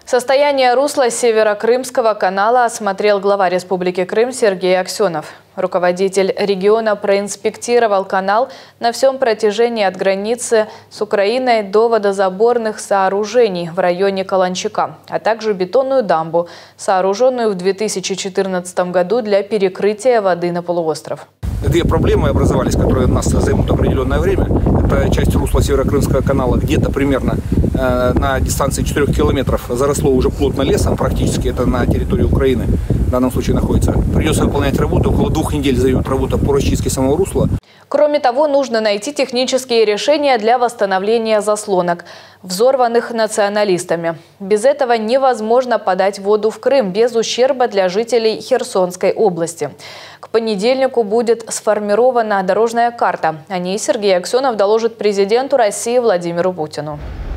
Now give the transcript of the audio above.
Состояние русла Северо-Крымского канала осмотрел глава Республики Крым Сергей Аксенов. Руководитель региона проинспектировал канал на всем протяжении от границы с Украиной до водозаборных сооружений в районе Каланчака, а также бетонную дамбу, сооруженную в 2014 году для перекрытия воды на полуостров. Две проблемы образовались, которые нас займут определенное время. Это часть русла Северо-Крымского канала, где-то примерно на дистанции 4 километров заросло уже плотно лесом, практически это на территории Украины в данном случае находится. Придется выполнять работу, около 2 недель займет работа по расчистке самого русла. Кроме того, нужно найти технические решения для восстановления заслонок, взорванных националистами. Без этого невозможно подать воду в Крым без ущерба для жителей Херсонской области. К понедельнику будет сформирована дорожная карта. О ней Сергей Аксенов доложит президенту России Владимиру Путину.